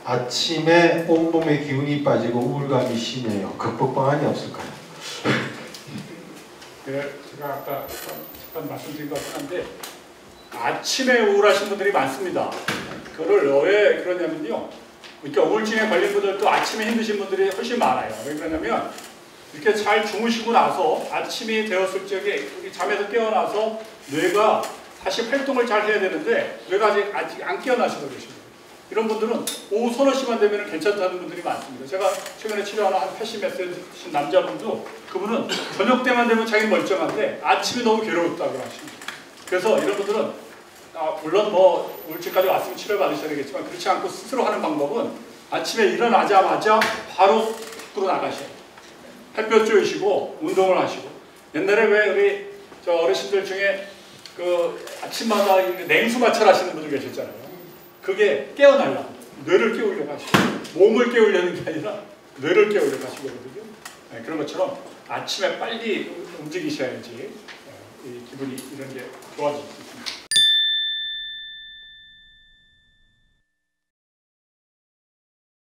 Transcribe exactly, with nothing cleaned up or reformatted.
아침에 온몸에 기운이 빠지고 우울감이 심해요. 극복 방안이 없을까요? 네, 제가 아까 잠깐 말씀드린 것 같긴 한데 아침에 우울하신 분들이 많습니다. 그거를 왜 그러냐면요. 이렇게 우울증에 걸린 분들도 아침에 힘드신 분들이 훨씬 많아요. 왜 그러냐면 이렇게 잘 주무시고 나서 아침이 되었을 적에 잠에서 깨어나서 뇌가 다시 활동을 잘 해야 되는데 뇌가 아직, 아직 안 깨어나시고 계십니다. 이런 분들은 오후 서너 시간 되면 괜찮다는 분들이 많습니다. 제가 최근에 치료하는 한 팔십 몇 세 되신 남자분도 그분은 저녁 때만 되면 자기 멀쩡한데 아침이 너무 괴로웠다고 하십니다. 그래서 이런 분들은 아, 물론 뭐 우울증까지 왔으면 치료 받으셔야 되겠지만 그렇지 않고 스스로 하는 방법은 아침에 일어나자마자 바로 밖으로 나가셔야 돼요. 햇볕 쬐시고 운동을 하시고 옛날에 왜 우리 저 어르신들 중에 그 아침마다 냉수 마찰 하시는 분들 계셨잖아요. 그게 깨어나려고 뇌를 깨우려고 하시고 몸을 깨우려는 게 아니라 뇌를 깨우려고 하시거든요. 네, 그런 것처럼 아침에 빨리 움직이셔야지 이 기분이 이런 게 좋아질 수 있습니다.